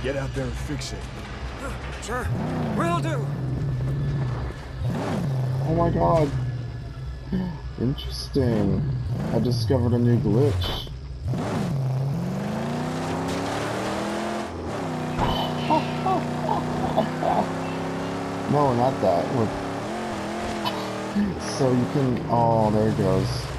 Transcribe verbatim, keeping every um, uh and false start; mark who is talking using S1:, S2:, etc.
S1: Get out there and fix it.
S2: Sure, will do.
S3: Oh my god. Interesting. I discovered a new glitch. No, not that. Look. So you can... Oh, there it goes.